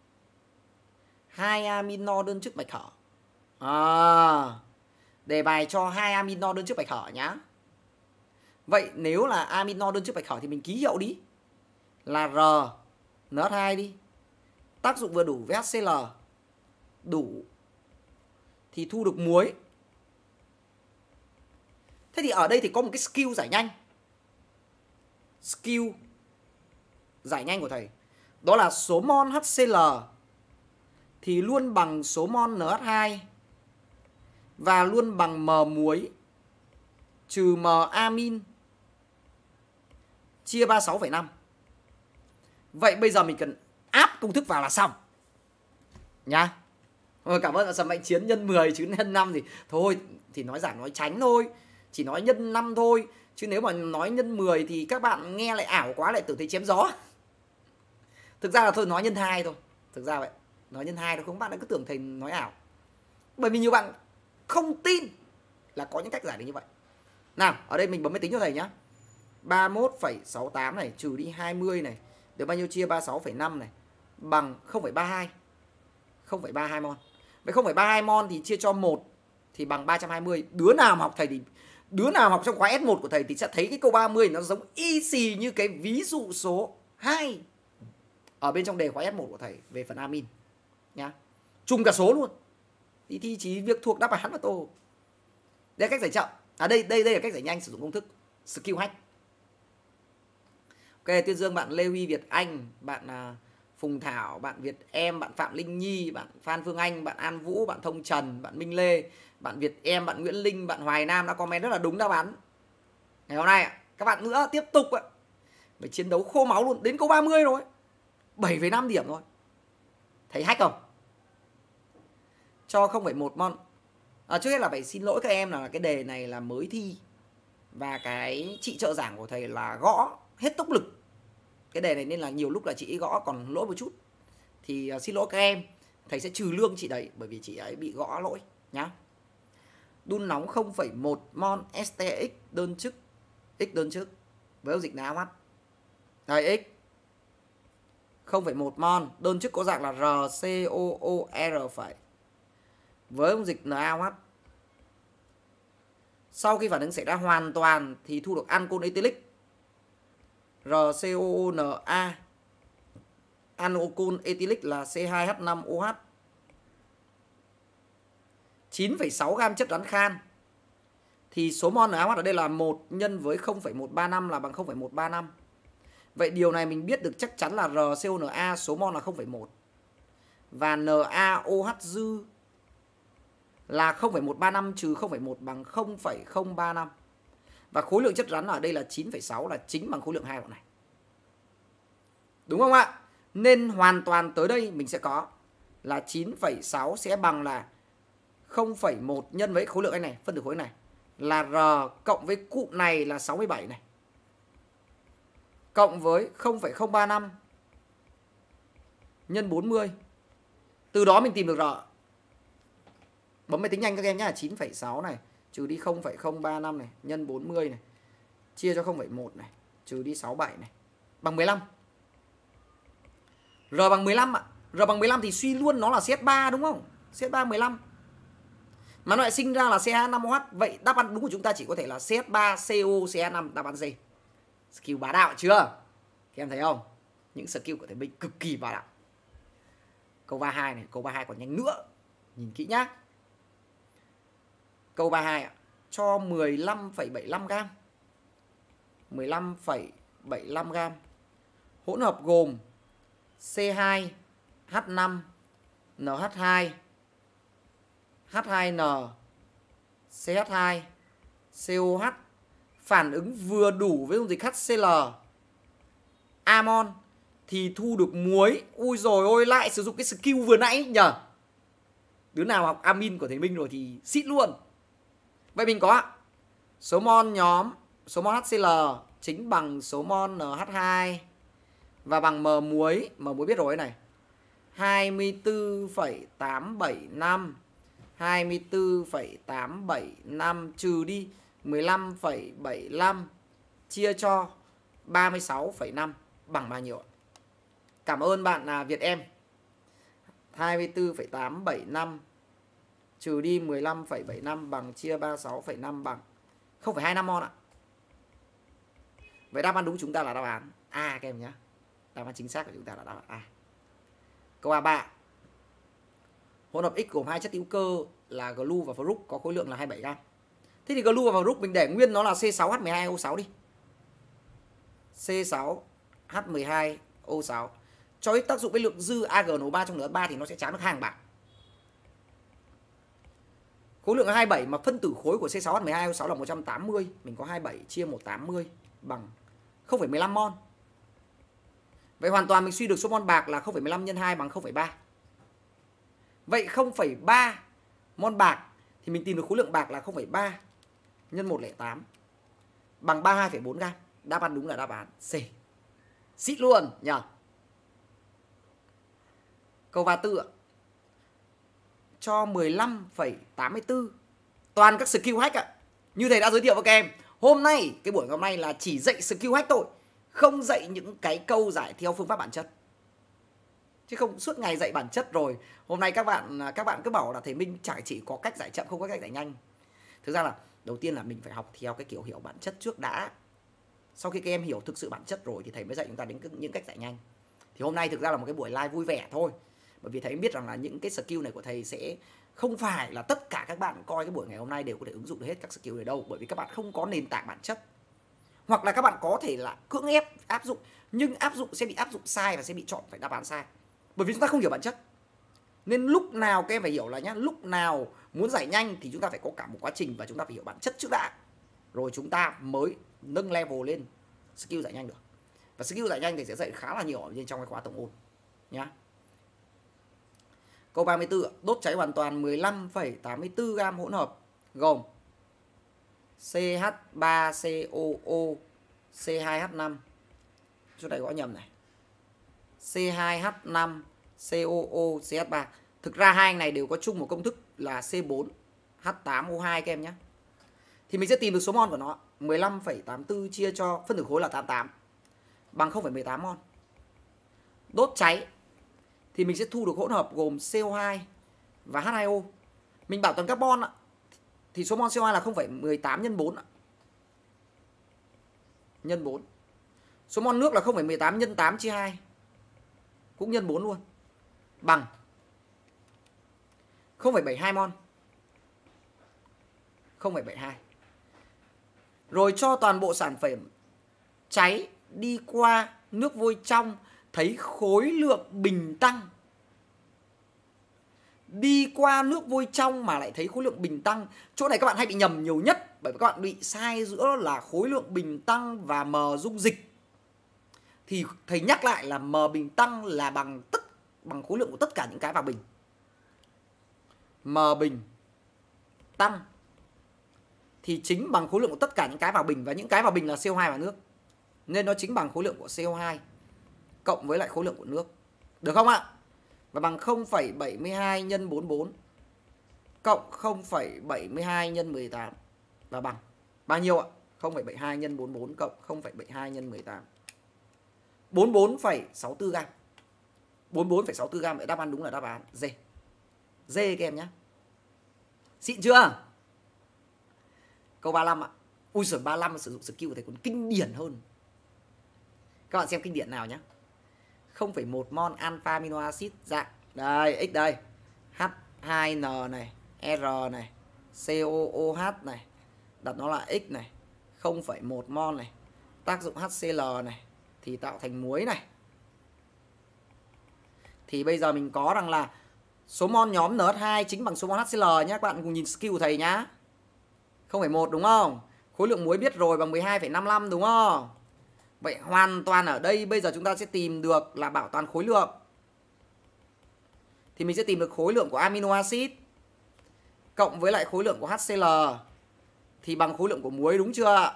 2 amin no đơn chức bạch hở. Đề bài cho 2 amin no đơn chức bạch hở nhá. Vậy nếu là amin no đơn chức bạch hở thì mình ký hiệu đi là R NH2 đi. Tác dụng vừa đủ với HCl đủ thì thu được muối. Thế thì ở đây thì có một cái skill giải nhanh. Skill giải nhanh của thầy đó là số mol HCl thì luôn bằng số mol NH2 và luôn bằng m muối trừ m amin chia 36,5. Vậy bây giờ mình cần áp công thức vào là xong nhá. Cảm ơn Sầm Mạnh Chiến, nhân 10 chứ nhân 5 thì thôi thì nói giảm nói tránh thôi, chỉ nói nhân 5 thôi, chứ nếu mà nói nhân 10 thì các bạn nghe lại ảo quá, lại tưởng thấy chém gió. Thực ra là thôi nói nhân 2 thôi. Thực ra vậy, nói nhân 2 thôi, không bạn đã cứ tưởng thầy nói ảo. Bởi vì nhiều bạn không tin là có những cách giải được như vậy. Nào, ở đây mình bấm máy tính cho thầy nhá. 31,68 này trừ đi 20 này được bao nhiêu chia 36,5 này bằng 0,32. 0,32 mol. Vậy 0,32 mol thì chia cho 1 thì bằng 320. Đứa nào mà học thầy thì đứa nào học trong khóa S1 của thầy thì sẽ thấy cái câu 30 nó giống y xì như cái ví dụ số 2 ở bên trong đề khóa S1 của thầy về phần amin nhá. Chung cả số luôn. Thì chỉ việc thuộc đáp án mà tô. Đây là cách giải chậm. Đây là cách giải nhanh sử dụng công thức skill hack. Ok, Tuyên Dương, bạn Lê Huy Việt Anh, bạn Phùng Thảo, bạn Việt Em, bạn Phạm Linh Nhi, bạn Phan Phương Anh, bạn An Vũ, bạn Thông Trần, bạn Minh Lê, bạn Việt Em, bạn Nguyễn Linh, bạn Hoài Nam đã comment rất là đúng đáp án ngày hôm nay. Các bạn nữa tiếp tục phải chiến đấu khô máu luôn. Đến câu 30 rồi, 7,5 điểm rồi. Thấy hack không? Cho 0,1 mol. Trước hết là phải xin lỗi các em là cái đề này là mới thi và cái chị trợ giảng của thầy là gõ hết tốc lực cái đề này, nên là nhiều lúc là chị gõ còn lỗi một chút. Thì xin lỗi các em, thầy sẽ trừ lương chị đấy bởi vì chị ấy bị gõ lỗi nhá. Đun nóng 0,1 mol STX đơn chức, X đơn chức với ốc dịch NaOH. Đây X 0,1 mol đơn chức có dạng là RCOOR phải với ốc dịch NaOH. Sau khi phản ứng xảy ra hoàn toàn thì thu được ancol ethylic RCOONA. Ancol ethylic là C2H5OH. 9,6 gam chất rắn khan. Thì số mol NaOH ở đây là 1 nhân với 0,135 là bằng 0,135. Vậy điều này mình biết được chắc chắn là RCONA số mol là 0,1. Và NaOH dư là 0,135 trừ 0,1 bằng 0,035. Và khối lượng chất rắn ở đây là 9,6 là chính bằng khối lượng 2 bọn này. Đúng không ạ? Nên hoàn toàn tới đây mình sẽ có là 9,6 sẽ bằng là 0,1 nhân với khối lượng anh này, phân tử khối này là R cộng với cụm này là 67 này. Cộng với 0,035 nhân 40. Từ đó mình tìm được R. Bấm máy tính nhanh các em nhé, 9,6 này trừ đi 0,035 này nhân 40 này chia cho 0,1 này trừ đi 67 này bằng 15. R bằng 15 ạ. R bằng 15 thì suy luôn nó là CH3 đúng không? CH3 15. Mà nó lại sinh ra là CH5OH. Vậy đáp án đúng của chúng ta chỉ có thể là CH3CO CH5, đáp án D. Skill bá đạo chưa? Các em thấy không? Những skill của thầy Minh cực kỳ bá đạo. Câu 32 này, câu 32 còn nhanh nữa. Nhìn kỹ nhá. Câu 32 ạ. Cho 15,75 gam. 15,75 gam. Hỗn hợp gồm C2, H5, NH2, H2N, CH2, COH phản ứng vừa đủ với dung dịch HCl, amon thì thu được muối. Ui rồi ôi, lại sử dụng cái skill vừa nãy nhờ. Đứa nào học amin của thầy Minh rồi thì xịn luôn. Vậy mình có số mol nhóm, số mol HCl chính bằng số mol NH2 và bằng m muối biết rồi này. 24,875 24,875 trừ đi 15,75 chia cho 36,5 bằng bao nhiêu ạ? Cảm ơn bạn Việt Em. 24,875 trừ đi 15,75 bằng chia 36,5 bằng 0,25 mol ạ. Vậy đáp án đúng chúng ta là đáp án A các em nhé. Đáp án chính xác của chúng ta là đáp án A. Câu A3. Hỗn hợp X gồm hai chất hữu cơ là glu và fruc có khối lượng là 27 gram. Thế thì glu và fruc mình để nguyên nó là C6H12O6 đi. C6H12O6. Cho X tác dụng với lượng dư AgNO3 trong NH3 thì nó sẽ tráng được hàng bạn. Khối lượng là 27 mà phân tử khối của C6H12O6 là 180, mình có 27 chia 180 bằng 0,15 mol. Vậy hoàn toàn mình suy được số mol bạc là 0,15 nhân 2 bằng 0,3. Vậy 0,3 mol bạc thì mình tìm được khối lượng bạc là 0,3 nhân 108 bằng 32,4 gram. Đáp án đúng là đáp án C. Xịn luôn nhỉ. Câu 34 ạ. Cho 15,84 toàn các skill hack ạ. Như thầy đã giới thiệu với các em, hôm nay cái buổi hôm nay là chỉ dạy skill hack thôi, không dạy những cái câu giải theo phương pháp bản chất. Chứ không suốt ngày dạy bản chất rồi hôm nay các bạn cứ bảo là thầy Minh chỉ có cách giải chậm không có cách giải nhanh. Thực ra là đầu tiên là mình phải học theo cái kiểu hiểu bản chất trước đã. Sau khi các em hiểu thực sự bản chất rồi thì thầy mới dạy chúng ta đến những cách giải nhanh. Thì hôm nay thực ra là một cái buổi live vui vẻ thôi. Bởi vì thầy biết rằng là những cái skill này của thầy sẽ không phải là tất cả các bạn coi cái buổi ngày hôm nay đều có thể ứng dụng được hết các skill này đâu. Bởi vì các bạn không có nền tảng bản chất. Hoặc là các bạn có thể là cưỡng ép áp dụng, nhưng áp dụng sẽ bị áp dụng sai và sẽ bị chọn phải đáp án sai. Bởi vì chúng ta không hiểu bản chất. Nên lúc nào các em phải hiểu là nhá, lúc nào muốn giải nhanh thì chúng ta phải có cả một quá trình và chúng ta phải hiểu bản chất trước đã. Rồi chúng ta mới nâng level lên skill giải nhanh được. Và skill giải nhanh thì sẽ dạy khá là nhiều ở bên trong cái khóa tổng ôn nhá. Câu 34, đốt cháy hoàn toàn 15,84 gram hỗn hợp gồm CH3COO C2H5. Chỗ này gõ nhầm này. C2H5 COO CH3. Thực ra hai anh này đều có chung một công thức là C4H8O2 các em nhé. Thì mình sẽ tìm được số mol của nó. 15,84 chia cho phân tử khối là 88 bằng 0,18 mol. Đốt cháy thì mình sẽ thu được hỗn hợp gồm CO2 và H2O. Mình bảo toàn carbon ạ. Thì số mol CO2 là 0,18 nhân 4 ạ. Nhân 4. Số mol nước là 0,18 nhân 8 chia 2. Cũng nhân 4 luôn. Bằng 0,72 mol. 0,72. Rồi cho toàn bộ sản phẩm cháy đi qua nước vôi trong, thấy khối lượng bình tăng. Đi qua nước vôi trong mà lại thấy khối lượng bình tăng. Chỗ này các bạn hay bị nhầm nhiều nhất. Bởi vì các bạn bị sai giữa là khối lượng bình tăng và m dung dịch. Thì thầy nhắc lại là m bình tăng là bằng khối lượng của tất cả những cái vào bình. M bình tăng thì chính bằng khối lượng của tất cả những cái vào bình. Và những cái vào bình là CO2 và nước. Nên nó chính bằng khối lượng của CO2 cộng với lại khối lượng của nước. Được không ạ? Và bằng 0,72 nhân 44 cộng 0,72 nhân 18 và bằng bao nhiêu ạ? 0,72 nhân 44 cộng 0,72 nhân 18. 44,64 gram. 44,64 gram. Đáp án đúng là đáp án D. D các em nhé. Xịn chưa? Câu 35 ạ. Ui giời, 35 sử dụng skill của thầy còn kinh điển hơn. Các bạn xem kinh điển nào nhé. 0,1 mol alpha amino acid dạng đây, X đây, H2N này, R này, COOH này, đặt nó là X này, 0,1 mol này, tác dụng HCl này thì tạo thành muối này. Thì bây giờ mình có rằng là số mol nhóm NH2 chính bằng số mol HCl nhé. Các bạn cùng nhìn skill của thầy nhá. 0,1 đúng không? Khối lượng muối biết rồi bằng 12,55 đúng không? Vậy hoàn toàn ở đây bây giờ chúng ta sẽ tìm được là bảo toàn khối lượng. Thì mình sẽ tìm được khối lượng của amino acid cộng với lại khối lượng của HCl thì bằng khối lượng của muối đúng chưa?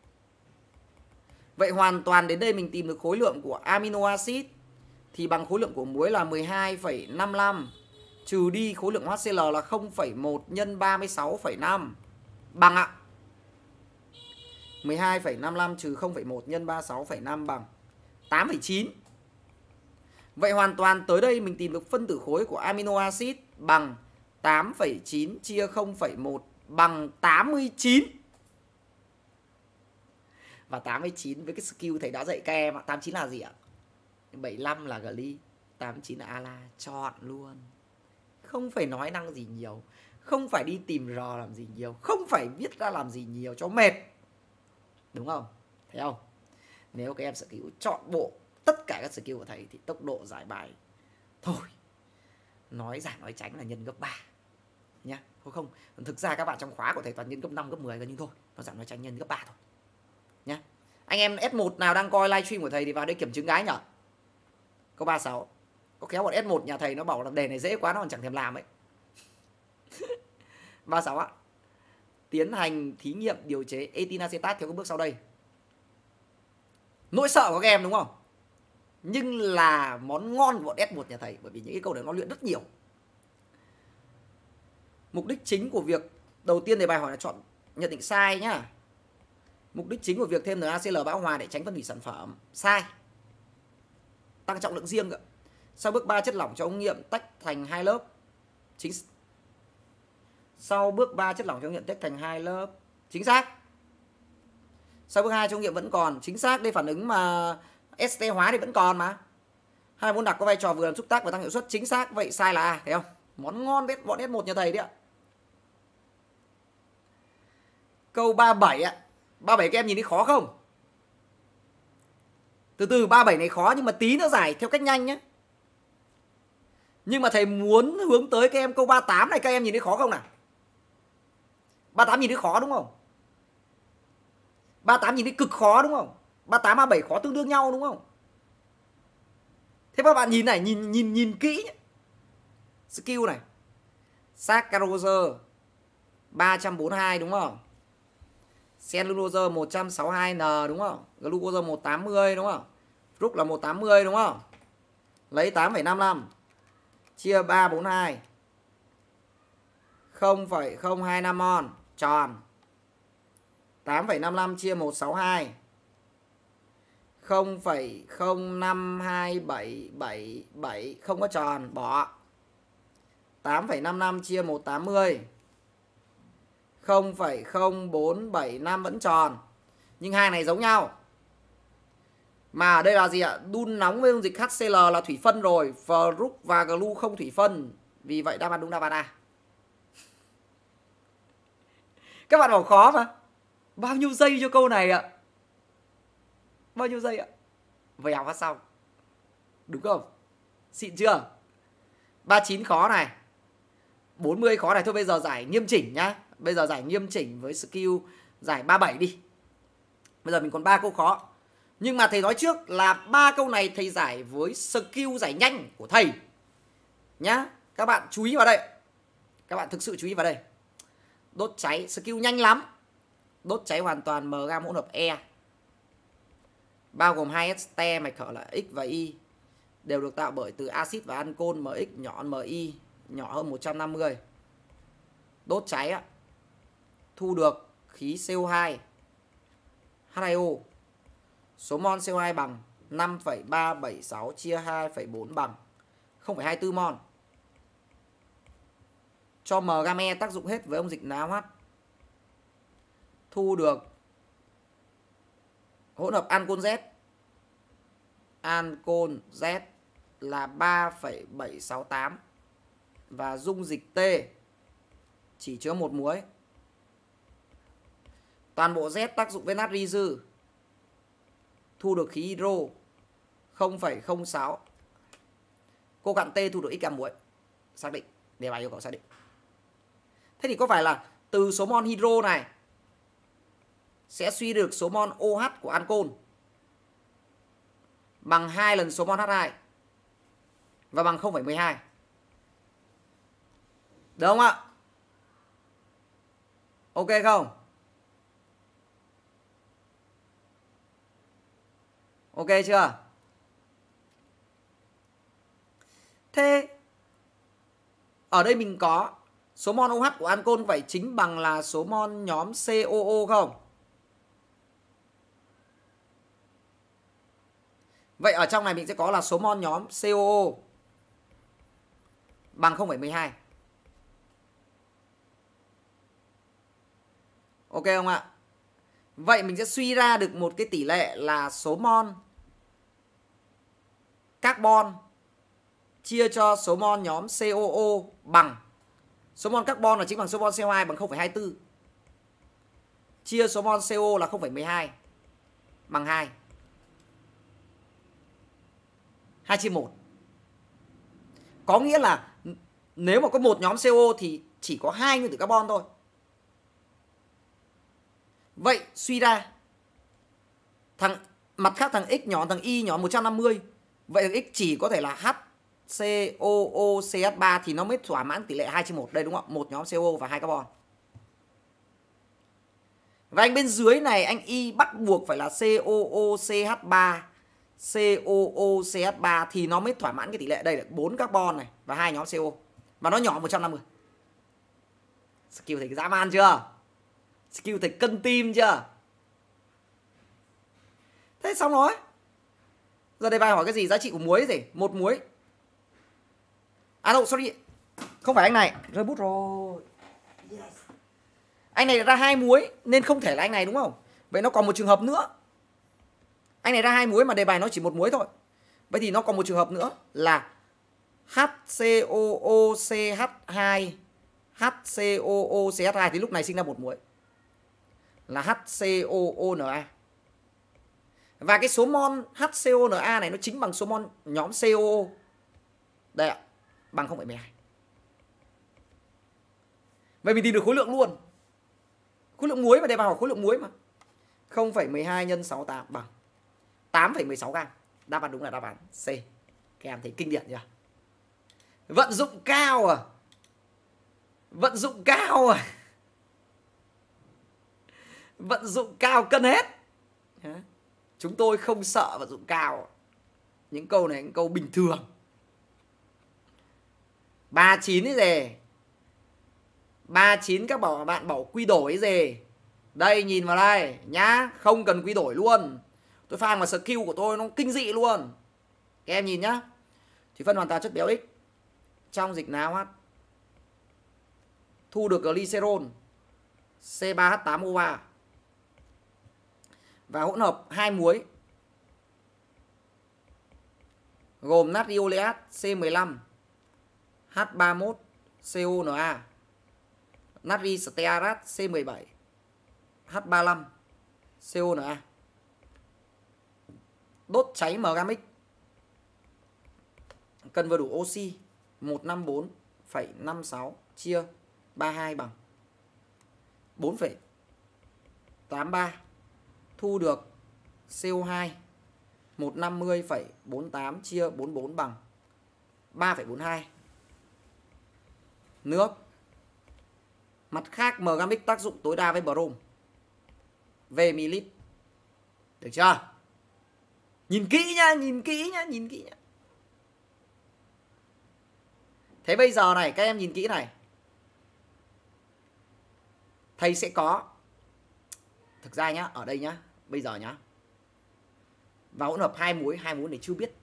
Vậy hoàn toàn đến đây mình tìm được khối lượng của amino acid thì bằng khối lượng của muối là 12,55 trừ đi khối lượng HCl là 0,1 nhân 36,5 bằng ạ 12,55 trừ 0,1 nhân 36,5 bằng 8,9. Vậy hoàn toàn tới đây mình tìm được phân tử khối của amino acid bằng 8,9 chia 0,1 bằng 89. Và 89 với cái skill thầy đã dạy các em ạ. 89 là gì ạ? 75 là gly, 89 là ala, chọn luôn. Không phải nói năng gì nhiều, không phải đi tìm rò làm gì nhiều, không phải viết ra làm gì nhiều cho mệt. Đúng không? Thấy không? Nếu các em skill chọn bộ tất cả các skill của thầy thì tốc độ giải bài thôi nói giả nói tránh là nhân gấp 3 nhá. Không, thực ra các bạn trong khóa của thầy toàn nhân gấp 5 gấp 10 nhưng thôi, nó giả nói tránh nhân gấp 3 thôi nhá. Anh em S1 nào đang coi livestream của thầy thì vào đây kiểm chứng gái nhở. Câu 36. Có khéo bọn S1 nhà thầy nó bảo là đề này dễ quá nó còn chẳng thèm làm ấy. 36 ạ. Tiến hành thí nghiệm điều chế etinacetat theo các bước sau đây. Nỗi sợ của các em đúng không? Nhưng là món ngon của bọn S1 nhà thầy, bởi vì những cái câu này nó luyện rất nhiều. Mục đích chính của việc đầu tiên thì bài hỏi là chọn nhận định sai nhá. Mục đích chính của việc thêm NaCl bão hòa để tránh phân hủy sản phẩm. Sai. Tăng trọng lượng riêng ạ. Sau bước 3 chất lỏng cho ống nghiệm tách thành hai lớp. Sau bước 3 chất lỏng cho ống nghiệm tách thành hai lớp. Chính xác. Sau bước 2 cho ống nghiệm vẫn còn. Chính xác, đây phản ứng mà ST hóa thì vẫn còn mà. Hai môn đặc có vai trò vừa làm xúc tác và tăng hiệu suất. Chính xác, vậy sai là A, thấy không? Món ngon đấy bọn S1 nhà thầy đấy ạ. Câu 37 ạ. 37 các em nhìn thấy khó không? Từ từ 37 này khó nhưng mà tí nữa giải theo cách nhanh nhé. Nhưng mà thầy muốn hướng tới các em câu 38 này, các em nhìn thấy khó không nào? 38 nhìn thấy khó đúng không? 38 nhìn thấy cực khó đúng không? 38 37 khó tương đương nhau đúng không? Thế các bạn nhìn này, nhìn kỹ nhé. Skill này. Saccharose 342 đúng không? Cellulose 162N đúng không? Glucose 180 đúng không? Fructose là 180 đúng không? Lấy 8,55 chia 342 0,025 mol tròn. 8,55 chia 162 0,05277 không có tròn, bỏ. 8,55 chia 180 0,0475 vẫn tròn. Nhưng hai này giống nhau. Mà ở đây là gì ạ? Đun nóng với dung dịch HCl là thủy phân rồi. Fruct và glu không thủy phân. Vì vậy đáp án đúng đáp án A. Các bạn bảo khó mà. Bao nhiêu giây cho câu này ạ? Bao nhiêu giây ạ? Vèo phát xong. Đúng không? Xịn chưa? 39 khó này. 40 khó này. Thôi bây giờ giải nghiêm chỉnh nhá. Bây giờ giải nghiêm chỉnh với skill giải 37 đi. Bây giờ mình còn 3 câu khó. Nhưng mà thầy nói trước là 3 câu này thầy giải với skill giải nhanh của thầy nhá. Các bạn chú ý vào đây. Các bạn thực sự chú ý vào đây. Đốt cháy skill nhanh lắm. Đốt cháy hoàn toàn M gam hỗn hợp E, bao gồm hai ester mạch khở là X và Y, đều được tạo bởi từ axit và ancol MX nhỏ hơn MI, nhỏ hơn 150. Đốt cháy á, thu được khí CO2 H2O. Số mol CO2 bằng 5,376 chia 2,4 bằng 0,24 mol. Cho M gam E tác dụng hết với ông dịch NaOH. Thu được hỗn hợp ancol Z. Ancol Z là 3,768 và dung dịch T chỉ chứa 1 muối. Toàn bộ Z tác dụng với natri dư. Thu được khí hydro 0,06. Cô cặn T thu được X gam muối. Xác định, đề bài yêu cầu xác định. Thế thì có phải là từ số mol hydro này sẽ suy được số mol OH của ancol bằng 2 lần số mol H2 và bằng 0,12. Được không ạ? Ok không? Ok chưa? Thế ở đây mình có số mol OH của ancol phải chính bằng là số mol nhóm COO không? Vậy ở trong này mình sẽ có là số mol nhóm COO bằng 0,12. Ok không ạ? Vậy mình sẽ suy ra được một cái tỷ lệ là số mol carbon chia cho số mol nhóm COO bằng số mol carbon là chính bằng số mol CO2 bằng 0,24 chia số mol CO là 0,12 bằng 2. 2/1. Có nghĩa là nếu mà có một nhóm CO thì chỉ có 2 nguyên tử carbon thôi. Vậy suy ra mặt khác thằng X nhỏ, thằng Y nhỏ 150. Vậy thằng X chỉ có thể là HCOOCH3 thì nó mới thỏa mãn tỷ lệ 2/1 đây đúng không? Một nhóm CO và 2 carbon. Và anh bên dưới này anh Y bắt buộc phải là COOCH3 COOCH3 thì nó mới thỏa mãn cái tỷ lệ đây là 4 carbon này và 2 nhóm CO. Và nó nhỏ 150. Skill thầy dã man chưa? Skill thầy cân tim chưa? Thế xong rồi. Giờ đề bài hỏi cái gì? Giá trị của muối gì? Một muối. À đâu, sorry. Không phải anh này, rơi bút rồi. Yes. Anh này ra 2 muối nên không thể là anh này đúng không? Vậy nó còn một trường hợp nữa. Anh này ra 2 muối mà đề bài nó chỉ một muối thôi. Vậy thì nó còn một trường hợp nữa là HCOOCH2 HCOOCH2 thì lúc này sinh ra một muối là HCOONa. Và cái số mol HCONa này nó chính bằng số mol nhóm COO. Đây ạ, bằng 0,12. Vậy mình tìm được khối lượng luôn. Khối lượng muối mà đề bài hỏi khối lượng muối mà. 0,12 nhân 68 bằng 8,16 gam. Đáp án đúng là đáp án C. Các em thấy kinh điển chưa? Vận dụng cao à? Vận dụng cao à? Vận dụng cao cân hết. Chúng tôi không sợ vận dụng cao. Những câu này những câu bình thường. 39 ấy gì? 39 các bạn bảo quy đổi gì? Đây nhìn vào đây nhá, không cần quy đổi luôn. Tôi phang mà skill của tôi nó kinh dị luôn. Các em nhìn nhá. Thủy phân hoàn toàn chất béo X trong dịch NaOH thu được glycerol C3H8O3 và hỗn hợp 2 muối gồm natri oleat C15 H31 CONa, natri stearat C17 H35 CONa. Đốt cháy mgmx, cần vừa đủ oxy 154,56 chia 32 bằng 4,83. Thu được CO2 150,48 chia 44 bằng 3,42. Nước. Mặt khác mgmx tác dụng tối đa với brom về ml. Được chưa? Nhìn kỹ nhá, nhìn kỹ nhá, nhìn kỹ nhá. Thế bây giờ này, các em nhìn kỹ này. Thầy sẽ có, thực ra nhá, ở đây nhá, bây giờ nhá. Và hỗn hợp 2 muối này chưa biết.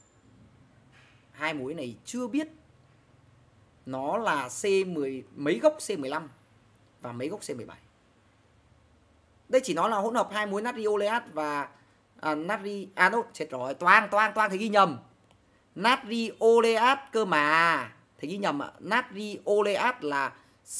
2 muối này chưa biết. Nó là mấy gốc C15 và mấy gốc C17. Đây chỉ nói là hỗn hợp 2 muối natri oleat và natri chết rồi, toang thầy ghi nhầm. Natri oleat cơ mà. Thầy ghi nhầm ạ. Natri oleat là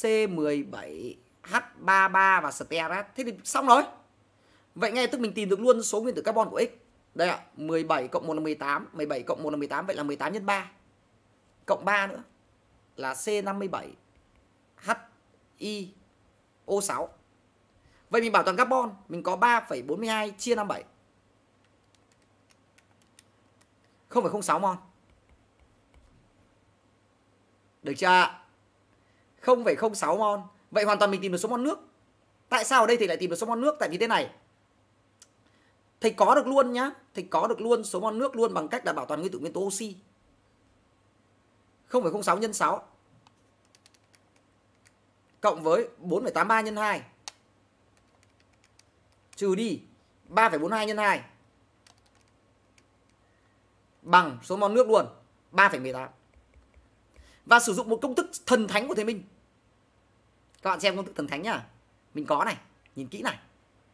C17H33 và stearat. Thế thì xong rồi. Vậy ngay tức mình tìm được luôn số nguyên tử carbon của X. Đây ạ, 17 cộng 1 là 18, 17 cộng 1 là 18, vậy là 18 nhân 3. Cộng 3 nữa là C57HiO6. Vậy mình bảo toàn carbon, mình có 3,42 chia 57. 0,06 mol. Được chưa? 0,06 mol. Vậy hoàn toàn mình tìm được số mol nước. Tại sao ở đây thì lại tìm được số mol nước? Tại vì thế này. Thầy có được luôn nhá. Thầy có được luôn số mol nước luôn bằng cách là bảo toàn nguyên tố oxy. 0,06 nhân 6 cộng với 4,83 nhân 2 trừ đi 3,42 nhân 2 bằng số mol nước luôn 3,18. Và sử dụng một công thức thần thánh của thầy Minh. Các bạn xem công thức thần thánh nhá. Mình có này, nhìn kỹ này.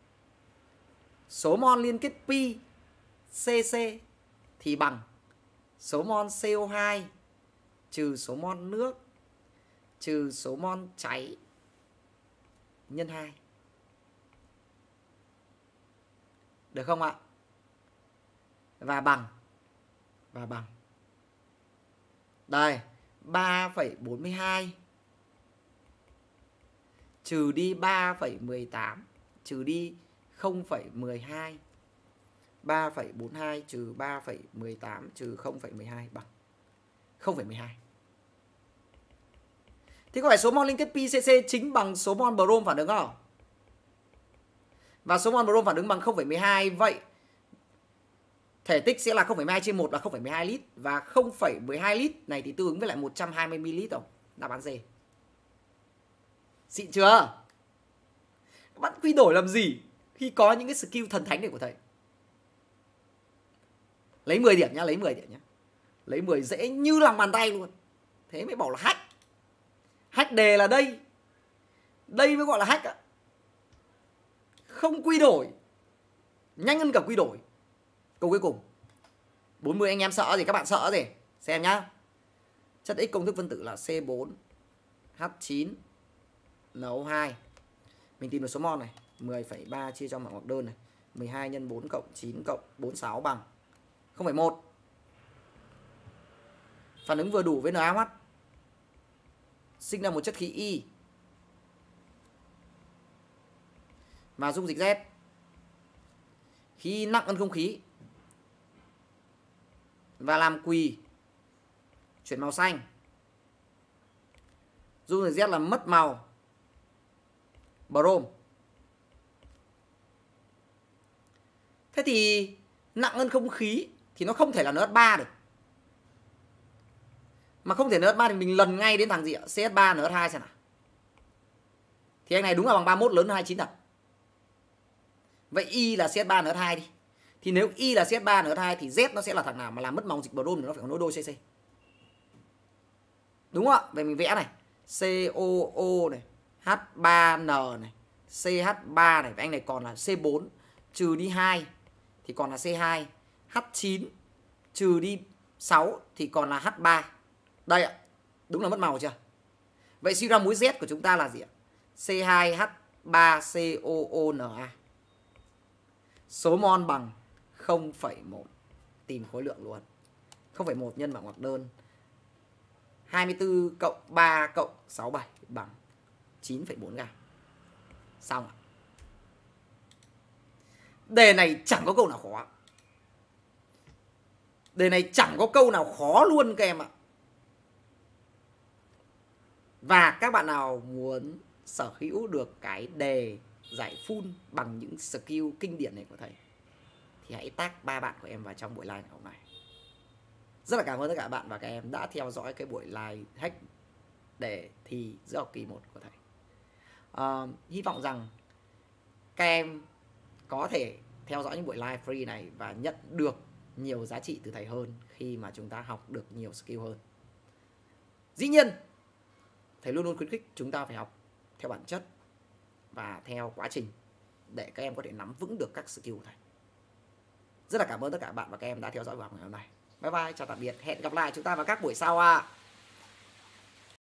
Số mol liên kết pi CC thì bằng số mol CO2 trừ số mol nước trừ số mol cháy nhân 2. Được không ạ? Và bằng đây 3,42 trừ đi 3,18 trừ đi 0,12. 3,42 trừ 3,18 trừ 0,12 bằng 0,12. Thế có phải số mol liên kết PCC chính bằng số mol brom phản ứng không? Và số mol brom phản ứng bằng 0,12. Vậy thể tích sẽ là 0,12 trên 1 là 0,12 lít. Và 0,12 lít này thì tương ứng với lại 120 ml tổng. Đáp án D. Xịn chưa? Các bạn quy đổi làm gì khi có những cái skill thần thánh này của thầy? Lấy 10 điểm nhá, lấy 10 điểm nhá. Lấy 10 dễ như lòng bàn tay luôn. Thế mới bảo là hack. Hack đề là đây. Đây mới gọi là hack ạ. Không quy đổi. Nhanh hơn cả quy đổi. Câu cuối cùng. 40 anh em sợ gì? Các bạn sợ gì? Xem nhá. Chất X công thức phân tử là C4H9NO2. Mình tìm được số mol này. 10,3 chia cho mạng ngoặc đơn này. 12 nhân 4 cộng 9 cộng 46 bằng 0,1. Phản ứng vừa đủ với NaOH. Sinh ra một chất khí Y. Và dung dịch Z. Khí nặng hơn không khí. Và làm quỳ. Chuyển màu xanh. Dung dịch Z là mất màu. Brom. Thế thì nặng hơn không khí thì nó không thể là NH3 được. Mà không thể NH3 thì mình lần ngay đến thằng gì ạ? CS3 NH2 xem nào. Thì anh này đúng là bằng 31 lớn hơn 29 thật. Vậy Y là CS3 NH2 đi. Thì nếu Y là CS3 NH2 thì Z nó sẽ là thằng nào mà làm mất màu dịch brom thì nó phải có nối đôi CC. Đúng không ạ? Vậy mình vẽ này. COO này, H3N này, CH3 này, và anh này còn là C4 trừ đi 2 thì còn là C2, H9 trừ đi 6 thì còn là H3. Đây ạ. Đúng là mất màu chưa? Vậy suy ra mối Z của chúng ta là gì ạ? C2H3COONA. Số mol bằng 0,1. Tìm khối lượng luôn. 0,1 nhân bằng ngoặc đơn 24 cộng 3 cộng 67 bằng 9,4 gam. Xong ạ. Đề này chẳng có câu nào khó. Đề này chẳng có câu nào khó luôn các em ạ. Và các bạn nào muốn sở hữu được cái đề giải full bằng những skill kinh điển này của thầy thì hãy tag 3 bạn của em vào trong buổi live ngày hôm nay. Rất là cảm ơn tất cả các bạn và các em đã theo dõi cái buổi live hack để thi giữa học kỳ 1 của thầy. Hy vọng rằng các em có thể theo dõi những buổi live free này và nhận được nhiều giá trị từ thầy hơn khi mà chúng ta học được nhiều skill hơn. Dĩ nhiên, thầy luôn luôn khuyến khích chúng ta phải học theo bản chất và theo quá trình để các em có thể nắm vững được các skill của thầy. Rất là cảm ơn tất cả các bạn và các em đã theo dõi buổi học ngày hôm nay. Bye bye, chào tạm biệt. Hẹn gặp lại chúng ta vào các buổi sau ạ.